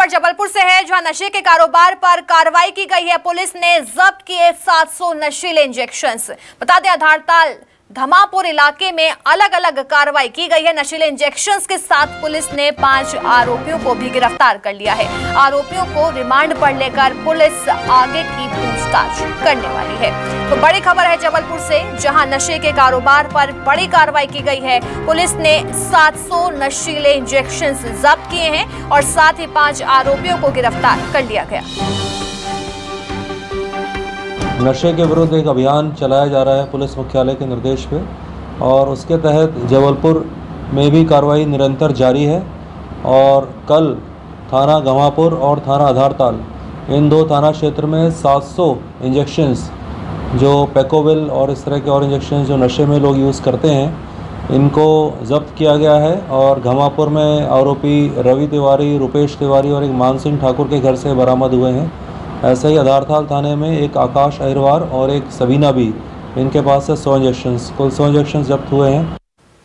खबर जबलपुर से है, जहां नशे के कारोबार पर कार्रवाई की गई है। पुलिस ने जब्त किए 700 नशीले इंजेक्शंस। बता दें, आधारताल धमापुर इलाके में अलग अलग कार्रवाई की गई है। नशीले इंजेक्शंस के साथ पुलिस ने 5 आरोपियों को भी गिरफ्तार कर लिया है। आरोपियों को रिमांड पर लेकर पुलिस आगे की पूछताछ करने वाली है। तो बड़ी खबर है जबलपुर से, जहां नशे के कारोबार पर बड़ी कार्रवाई की गई है। पुलिस ने 700 नशीले इंजेक्शंस जब्त किए हैं और साथ ही 5 आरोपियों को गिरफ्तार कर लिया गया। नशे के विरुद्ध एक अभियान चलाया जा रहा है पुलिस मुख्यालय के निर्देश पे, और उसके तहत जबलपुर में भी कार्रवाई निरंतर जारी है। और कल थाना गंवापुर और थाना आधारताल, इन 2 थाना क्षेत्र में 700 इंजेक्शंस जो पैकोविल और इस तरह के और इंजेक्शंस जो नशे में लोग यूज़ करते हैं, इनको जब्त किया गया है। और गंवापुर में आरोपी रवि तिवारी, रुपेश तिवारी और एक मानसिंह ठाकुर के घर से बरामद हुए हैं। ऐसे ही आधारताल थाने में एक आकाश अहिरवार और एक सबीना भी, इनके पास से 100 इंजेक्शंस, कुल 100 इंजेक्शंस जब्त हुए हैं।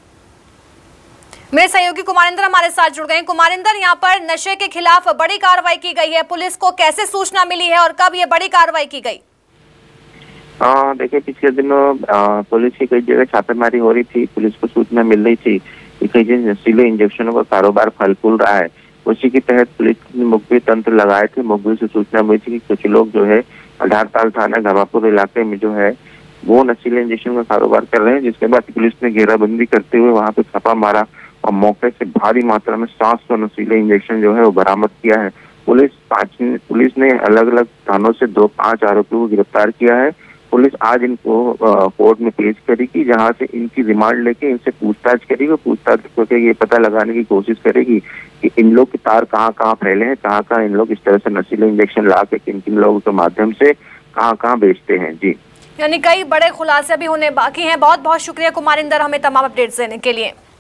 मेरे सहयोगी कुमारिंदर हमारे साथ जुड़ गए हैं। कुमारिंदर, यहाँ पर नशे के खिलाफ बड़ी कार्रवाई की गई है। पुलिस को कैसे सूचना मिली है और कब ये बड़ी कार्रवाई की गई? देखिए, पिछले दिनों पुलिस की कई जगह छापेमारी हो रही थी। पुलिस को सूचना मिल रही थी कि कई जगह नशीले इंजेक्शनों का कारोबार फल फूल रहा है। उसी के तहत पुलिस ने मुखबिर तंत्र लगाए थे। मुखबिर से सूचना मिली थी कि कुछ लोग जो है आधारताल थाना गंवापुर इलाके में जो है वो नशीले इंजेक्शन का कारोबार कर रहे हैं। जिसके बाद पुलिस ने घेराबंदी करते हुए वहां पे छापा मारा और मौके से भारी मात्रा में 700 नशीले इंजेक्शन जो है वो बरामद किया है। पुलिस ने अलग अलग थानों से 5 आरोपियों को गिरफ्तार किया है। पुलिस आज इनको कोर्ट में पेश करेगी, जहां से इनकी रिमांड लेके इनसे पूछताछ करेगी। पूछताछ करके ये पता लगाने की कोशिश करेगी कि इन लोग के तार कहाँ कहाँ फैले हैं, कहाँ कहाँ इन लोग इस तरह से नशीले इंजेक्शन ला के किन किन लोगों के माध्यम से कहाँ कहाँ बेचते हैं। जी, यानी कई बड़े खुलासे भी होने बाकी हैं। बहुत बहुत शुक्रिया कुमारिंदर, हमें तमाम अपडेट्स देने के लिए।